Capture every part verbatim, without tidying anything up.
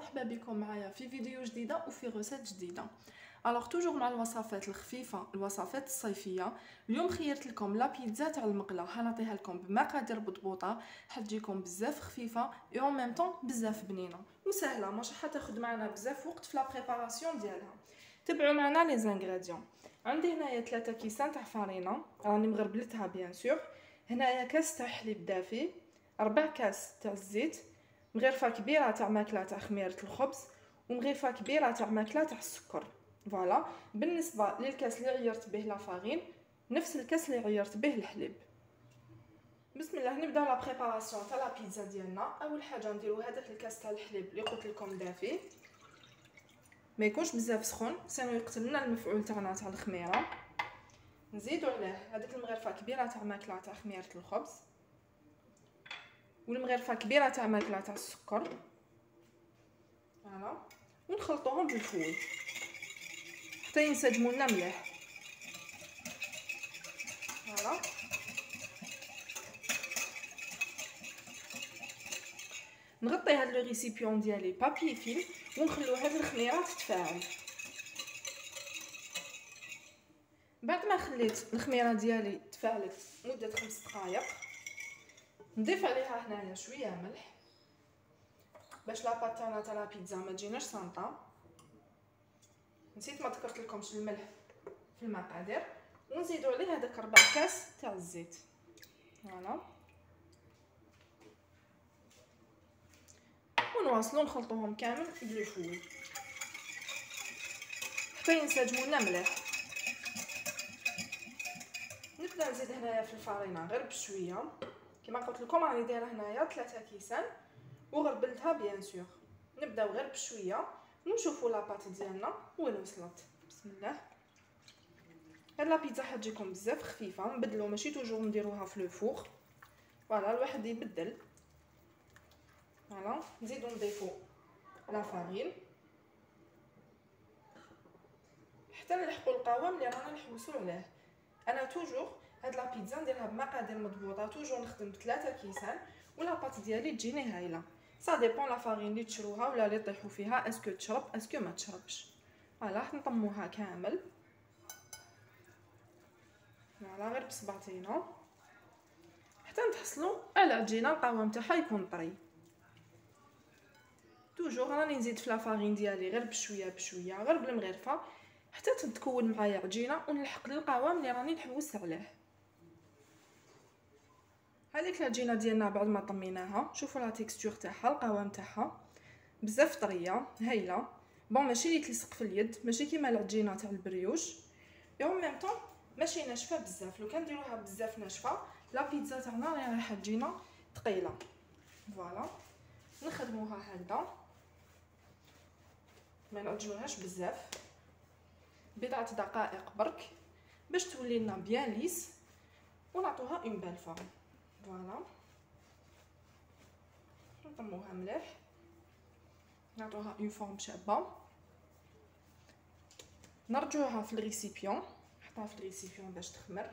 مرحبا بكم معايا في فيديو جديده وفي غوسيت جديده. الوغ توجور مع الوصفات الخفيفه، الوصفات الصيفيه. اليوم خيرت لكم لا بيتزا تاع المقله، هنعطيها لكم بمقادير بطبوطه، حتجيكم بزاف خفيفه اي اون ميم طون بزاف بنينه وسهله، ماشي حتاخذ معنا بزاف وقت في لا بريباراسيون ديالها. تبعوا معنا لي زانغريديون. عندي هنايا ثلاثة كيسان تاع فارينه راني مغربلتها بيان سور. هنايا كاس تاع حليب دافي، ربع كاس تاع الزيت، مغرفه كبيره تاع ماكله تاع خميره الخبز، ومغرفه كبيره تاع ماكله تاع السكر. فوالا. بالنسبه للكاس اللي عيرت به لا فارين، نفس الكاس اللي عيرت به الحليب. بسم الله نبداو لا بريباراسيون تاع لا بيتزا ديالنا. اول حاجه نديرو هذاك الكاس تاع الحليب اللي قلت لكم دافي، ما يكونش بزاف سخون سينو يقتل لنا المفعول تاعنا تاع الخميره. نزيدو عليه هذيك المغرفه كبيره تاع ماكله تاع خميره الخبز، والمغرفه كبيره تاع ماكله تاع السكر. فوالا. ونخلطوهم بالفول حتى ينسجموا لنا مليح. فوالا. نغطي هاد لو ريسيبيون ديالي بابي فيلم ونخلو هاد الخميره تتفاعل. بعد ما خليت الخميره ديالي تفاعلت مده خمس دقائق، نضيف عليها هنايا شويه ملح باش لاباط تاعنا تاع لا بيتزا ما تجيناش سانطه. نسيت ما ذكرت لكمش الملح في المقادير. ونزيدو عليه هذاك ربع كاس تاع الزيت. فوالا. ونواصلو نخلطوهم كامل بالفول حتى ينسجموا لنا مليح. نبدا نزيد هنايا في الفارينه غير بشويه، كما قلت لكم راني دايره هنايا ثلاثة كيسان وغربلتها بيان سور. نبداو غير بشويه ونشوفوا لاباط ديالنا وين وصلت. بسم الله. هاد لا بيتزا حتجيكم بزاف خفيفه، نبدلو ماشي توجور نديروها في لو فور. فوالا الواحد يبدل. فوالا. نزيدو نضيفو لا فارين حتى نلحقوا القوام اللي رانا نحوسوا عليه. انا توجور هاد لا بيتزا نديرها بمقادير مضبوطه، توجور نخدم بثلاثة كيسان ولا بات ديالي تجيني هايله. سا ديبون لا فارين اللي تشروها ولا اللي طيحوا فيها اسكو تشرب اسكو ما تشربش. فوالا نطموها كامل. فوالا غير بصبعتينا حتى نتحصلوا على عجينه القوام تاعها يكون طري. توجور راني نزيد في لا فارين ديالي غير بشويه بشويه غير بالمغرفه حتى تتكون معايا عجينه ونلحق للقوام اللي راني نحوس عليه. هذيك العجينه ديالنا بعد ما طميناها شوفوا لا تيكستور تاعها، القوام تاعها بزاف طريه هايله. بون ماشي اللي تلصق في اليد، ماشي كيما العجينه تاع البريوش، يوم ميم طون ماشي ناشفه بزاف. لو كان نديروها بزاف ناشفه لا بيتزا تاعنا راح تجينا ثقيله. فوالا. نخدموها هكذا ما نعجنوهاش بزاف، بضعه دقائق برك باش تولي لنا بيان ليس ونعطوها اون بال فورم. فوالا. نطموها مليح نعطوها اون فورم شابه، نرجعوها في الريسيبيون، نحطها في الريسيبيون باش تخمر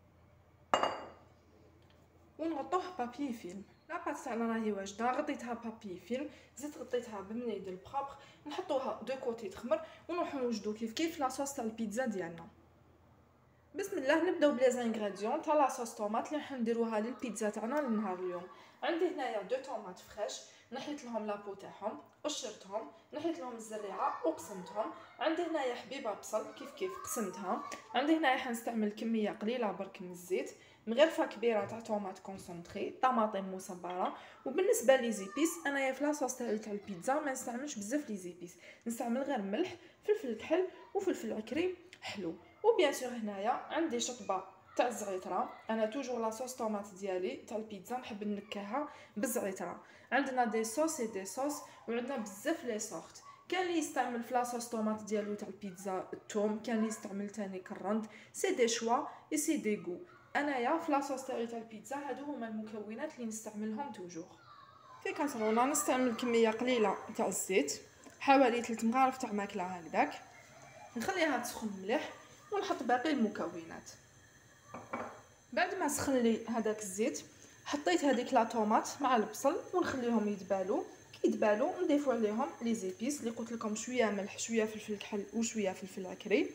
ونغطوه بابي فيلم. لاباط تاعنا راهي واجده، غطيتها بابي فيلم، زدت غطيتها بمنيدل بروبر، نحطوها دو كوتي تخمر ونروحو نوجدو كيف كيف لاصوص تاع البيتزا ديالنا. بسم الله نبداو بلي زانغريديون تاع لاصوص طوماط اللي راح نديروها للبيتزا تاعنا لنهار اليوم. عندي هنايا دو طوماط فريش، نحيت لهم لابو تاعهم، قشرتهم، نحيت لهم الزريعه وقسمتهم. عندي هنايا حبيبه بصل كيف كيف قسمتها. عندي هنايا حنستعمل كميه قليله برك من الزيت، مغرفه كبيره تاع طوماط كونسونطري، طماطم مصبره. وبالنسبه لي زيبيس انايا في لاصوص تاع البيتزا ما نستعملش بزاف لي زيبيس، نستعمل غير ملح، فلفل كحل وفلفل عكري حلو. وبيان سور هنايا عندي شطبه تاع الزعتره. انا توجور لاصوص طوماط ديالي تاع البيتزا نحب نكهها بالزعتره. عندنا دي صوص دي صوص وعندنا بزاف لي سورت. كان اللي يستعمل في لاصوص طوماط ديالو تاع البيتزا الثوم، كان اللي يستعمل تاني كرند. سي دي شوا اي سي دي غو. انايا في لاصوص تاعي تاع البيتزا هادو هما المكونات اللي نستعملهم توجور. في كاسرونه نستعمل كميه قليله تاع الزيت، حوالي ثلاث مغارف تاع ماكله هكذاك، نخليها تسخن مليح ونحط باقي المكونات. بعد ما سخن لي هذاك الزيت حطيت هذيك لا طوماط مع البصل ونخليهم يتبالوا كي يدبالو نضيفو عليهم لي زيبيس اللي قلت لكم، شويه ملح شويه فلفل كحل وشويه فلفل عكري.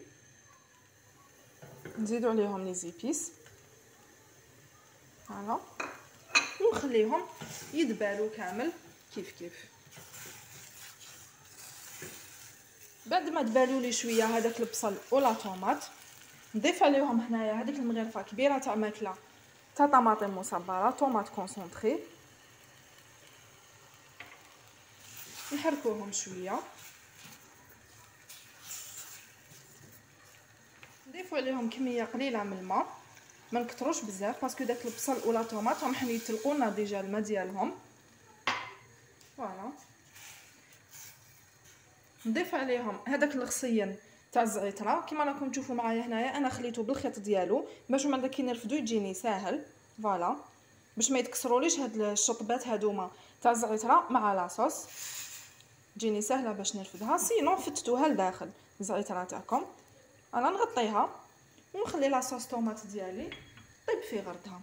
نزيدو عليهم لي زيبيس فوالا ونخليهم يدبالو كامل كيف كيف. بعد ما دبالوا لي شويه هذاك البصل ولا طوماط، نضيف عليهم هنايا هذيك المغرفه كبيره تاع ماكله تاع طماطم مصبره، طوماط كونسونطري. نحركوهم شويه، نضيفوا عليهم كميه قليله من الماء، ما نكتروش بزاف باسكو داك البصل ولا طوماط راهم يتلقوا لنا ديجا الماء ديالهم. فوالا نضيف عليهم هذاك الغصيان تاع الزعتره كيما راكم تشوفوا معايا هنايا. انا خليته بالخيط ديالو باش من كي نرفدو يجيني ساهل، فوالا باش ما يتكسروليش هاد الشطبات هادوما تاع الزعتره مع لاصوص، تجيني سهله باش نرفدها. سينو فتتوها لداخل الزعتره تاعكم. انا نغطيها ونخلي لاصوص طوماط ديالي طيب في غردها.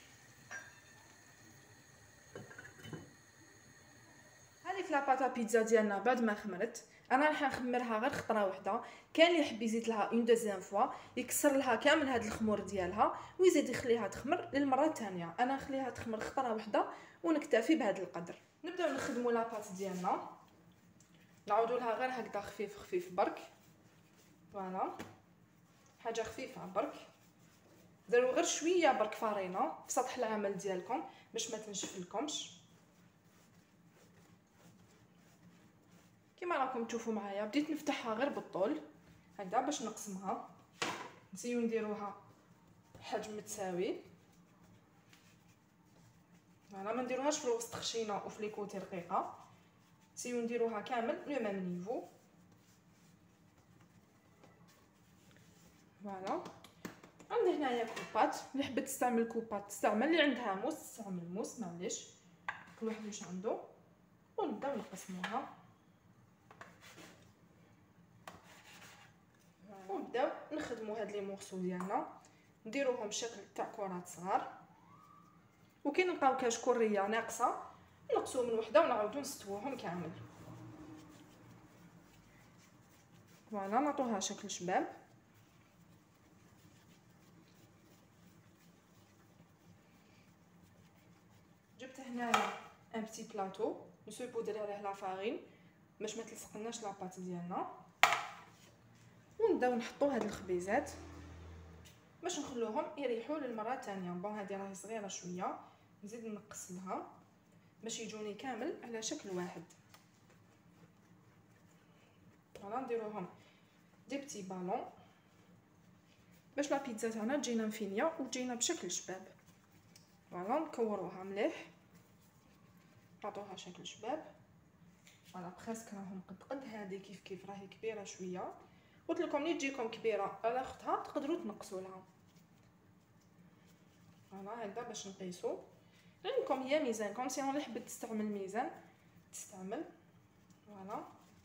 هذيك لاباطا بيتزا ديالنا بعد ما خمرت، انا راح نخمرها غير خطره وحده. كاين اللي يحب يزيد لها اون دوزيام فوا يكسر لها كامل هاد الخمور ديالها ويزيد يخليها تخمر للمره الثانيه. انا نخليها تخمر خطره وحده ونكتفي بهذا القدر. نبداو نخدموا لاباط ديالنا، نعاودوا لها غير هكذا خفيف خفيف برك. فوالا حاجه خفيفه برك، ديروا غير شويه برك فارينه في سطح العمل ديالكم باش ما تنشف لكمش. كما راكم تشوفوا معايا بديت نفتحها غير بالطول هكذا باش نقسمها. نسيو نديروها حجم متساوي، فوالا ما نديروهاش في الوسط خشينه وفي لي كوتي رقيقه، نسيو نديروها كامل لو ميم نيفو. فوالا عندي هنايا كوبات، اللي حبت تستعمل كوبات تستعمل، اللي عندها موس تستعمل موس، معليش كل واحد واش عنده. ونبداو نقسموها ونبداو نخدموا هاد لي مورسو ديالنا، نديروهم بشكل تاع كرات صغار. وكي نلقاو كاش كريه ناقصه نقصوا من وحده ونعاودو نستووهم كامل. فوالا نعطوها شكل شباب. جبت هنايا ان بتي بلاطو نسوبودري عليه لا فارين باش ما تلصقناش لاباط ديالنا، ونبداو نحطو هاد الخبيزات باش نخلوهم يريحوا للمره الثانيه. بون هذه راهي صغيره شويه، نزيد نقص لها باش يجوني كامل على شكل واحد. فوالا نديروهم دي بتي بالون باش لا بيتزا تاعنا تجينا مفينيه وتجينا بشكل شباب. فوالا نكوروها مليح، نعطوها شكل شباب. فوالا بريسك راهم قد قد هذه كيف كيف راهي كبيره شويه. قلت لكم ملي تجيكم كبيره على اختها تقدروا تنقصوا لها. فوالا هكذا باش نقيسوا. عندكم هي ميزانكم، سينو اللي حبت تستعمل ميزان تستعمل. فوالا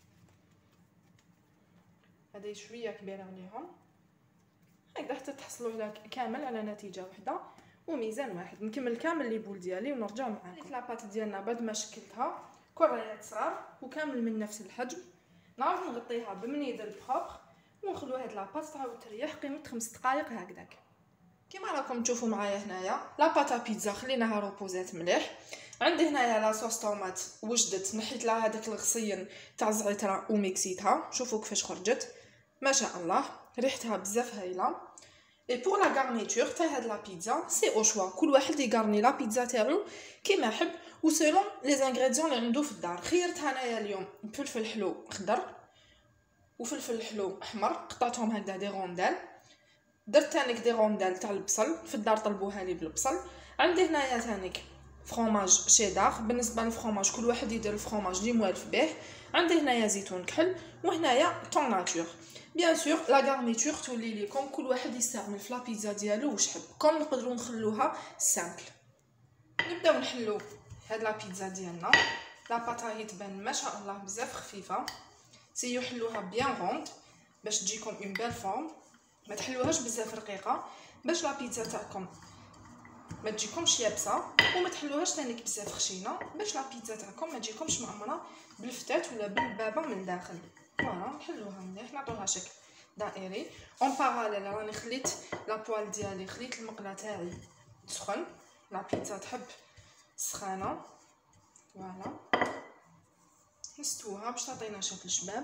هذه شويه كبيره عليهم هكذا حتى تحصلوا على كامل على نتيجه واحده وميزان واحد. نكمل كامل لي بول ديالي ونرجع معاكم. ديك لاباط ديالنا بعد ما شكلتها كريات صغار وكامل من نفس الحجم، نعاود نغطيها بمنيدل بروبر ونخلو هاد لاباط تعاود تريح قيمه خمس دقائق هكذاك. كما راكم تشوفوا معايا هنايا لاباطا بيتزا خليناها روبوزات مليح. عندي هنايا لاصوص طوماط وجدت، نحيت لها هذاك الغصيان تاع الزعتره وميكسيتها، شوفوا كيفاش خرجت ما شاء الله، ريحتها بزاف هايله. اي بور لا غارنيتور تاع هاد لا بيتزا سي او شوا، كل واحد يغارني لا بيتزا تاعو كيما يحب وسيلون لي زانغريديون اللي عنده في الدار. خيرت انايا اليوم فلفل حلو خضر وفلفل حلو احمر، قطعتهم هكذا دي روندال. درت تانيك دي روندال تاع البصل، في الدار طلبوها لي بالبصل. عندي هنايا تانيك فرomاج شيدار، بالنسبه للفرomاج كل واحد يدير الفرomاج اللي موالف به. عندي هنايا زيتون كحل وهنايا طون ناتور. بيان سور لا غارنيتور تولي لكم كل واحد يستعمل في لا بيتزا ديالو واش حب، كون نقدروا نخلوها سامبل. نبداو نحلو هاد لا بيتزا ديالنا. لا باطاي تبان ما شاء الله بزاف خفيفه، سيو حلوها بيان روند باش تجيكم اون بيل فورم، ما تحلوهاش بزاف رقيقه باش لا بيتزا تاعكم ما تجيكمش يابسه وما تحلوهاش تانيك بزاف خشينه باش لا بيتزا تاعكم ما تجيكمش معمره بالفتات ولا بالبابه من داخل. فوالا نحلوها مليح نعطوها شكل دائري. اون باراليل راني خليت لا بوال ديالي، خليت المقله تاعي تسخن، لا بيتزا تحب سخانه. فوالا نستوها باش تعطينا شكل شباب.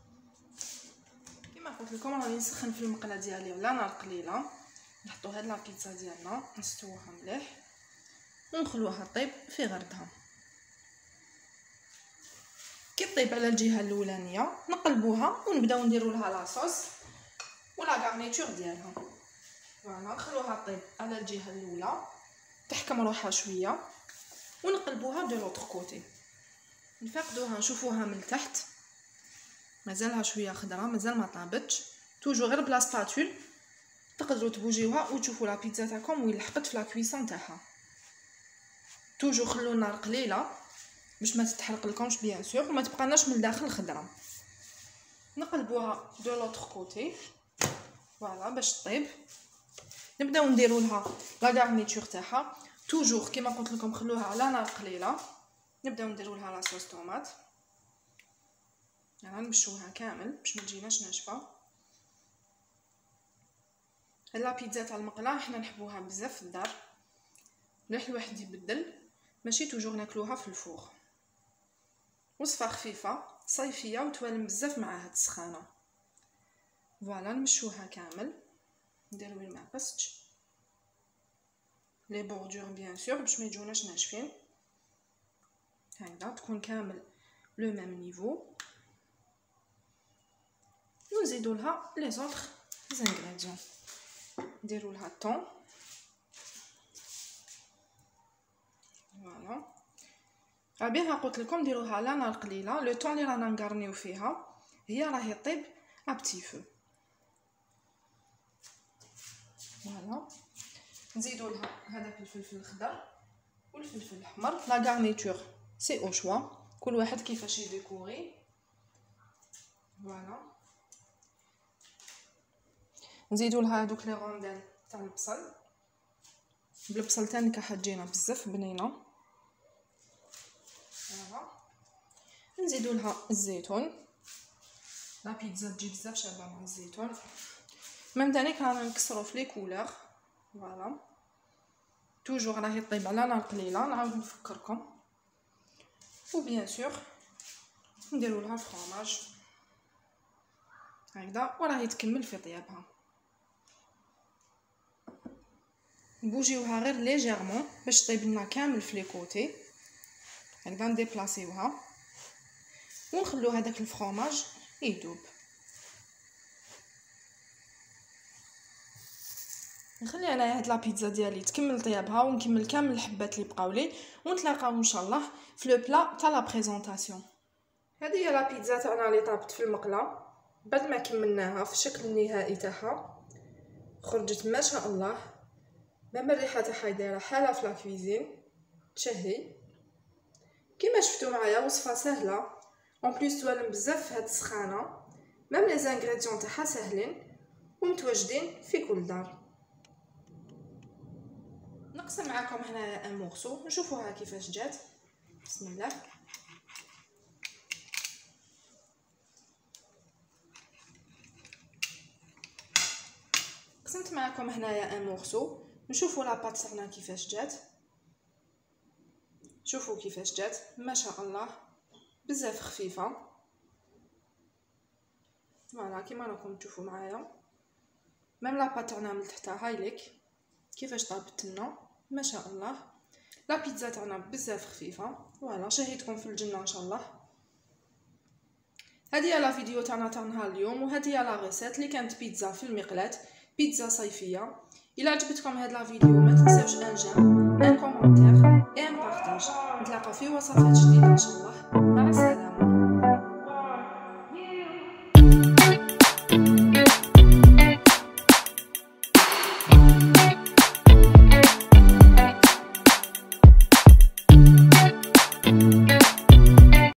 كما قلت لكم راني نسخن في المقله ديالي على نار قليله. نحطو هاد لا بيتزا ديالنا نستوها مليح ونخلوها طيب في غردها. كي طيب على الجهه الاولانيه نقلبوها ونبداو نديرو لها لاصوص ولا غارنيتور ديالها. فوالا نخلوها طيب على الجهه الاولى تحكم روحها شويه ونقلبوها دو لوطر كوتي. نفقدوها نشوفوها من التحت مازالها شويه خضره، مازال ما طابتش. توجو غير بلا سباتول تقدروا تبوجيوها وتشوفوا لا بيتزا تاعكم وين لحقت في لا كويسون تاعها. توجو خلو النار قليله باش ما تتحرق لكمش بيان سور وما تبقاناش من الداخل خضره. نقلبوها دو لوطر كوتي فوالا باش طيب. نبداو نديروا لها لا غارنيتور تاعها. توجور كما قلت لكم خلوها على نار قليله. نبداو نديروا لها لاصوص طوماط. يعني نمشوها كامل باش ما تجيناش ناشفه. لا بيتزا تاع المقله حنا نحبوها بزاف في الدار، مليح الواحد يبدل، ماشي توجور ناكلوها في الفوغ. وصفه خفيفه صيفيه وتوالم بزاف مع هاد السخانه. فوالا نمشوها كامل نديرو وين ما قصتش لي بوردور بيان سور باش ما يجوناش ناشفين. هكذا تكون كامل لو ميم نيفو. ونزيدو لها لي زوطر زانغريديون. نديرو لها الطون فوالا. راه قلت لكم ديروها على نار قليله. لو طون اللي رانا نقرنيو فيها هي راهي طيب ا بتي فو. فوالا نزيدو لها هذاك الفلفل الخضر والفلفل الاحمر. لا غارنيتور سي او شوا، كل واحد كيفاش يديكوري. فوالا نزيدو لها هذوك لي روندين تاع البصل. بالبصل تاني كحجينا بزاف بنينه. فوالا نزيدو لها الزيتون. لا بيتزا تجي بزاف شابه مع الزيتون. ميم تاني رانا نكسرو في لي كولور. فوالا توجور راهي طيب على نار قليله. نعاود نفكركم وبيان سور نديرو لها الفرomاج هكذا وراهي تكمل في طيابها. نبوجيوها غير ليجيرمون باش طيب لنا كامل في لي كوتي هكذا. نديبلاسيوها ونخلو هذاك الفرomاج يذوب. نخلي انا هاد لا بيتزا ديالي تكمل طيابها ونكمل كامل الحبات اللي بقاو لي ونتلاقاو ان شاء الله في لو بلا تاع لا بريزونطاسيون. هذه هي لا بيتزا تاعنا اللي طابت في المقله بعد ما كملناها في الشكل النهائي تاعها. خرجت ما شاء الله. مام الريحه تاعها دايره حاله في لا كويزين تشهي. كيما شفتوا معايا وصفه سهله اون بليس توالم بزاف في هاد السخانه. مام لي زانغريديون تاعها ساهلين ومتواجدين في كل دار. نقسم معكم هنايا ان مورسو نشوفوها كيفاش جات. بسم الله. قسمت معكم هنايا ان مورسو نشوفوا لا بات تاعنا كيفاش جات. شوفوا كيفاش جات ما شاء الله بزاف خفيفه. فوالا كيما راكم تشوفوا معايا ميم لا بات تاعنا من تحت هايليك كيفاش طابت لنا ما شاء الله. لا بيتزا تاعنا بزاف خفيفه. فوالا شهيتكم في الجنه ان شاء الله. هذه هي لا فيديو تاعنا تاع نهار اليوم وهذه هي لا ريسيت اللي كانت بيتزا في المقلاة، بيتزا صيفية. الى عجبتكم هاد لا فيديو ما تنساوش ان جيم ان كومونتير اي ان بارطاج. نتلاقاو في وصفات جديده ان شاء الله. مع السلامه.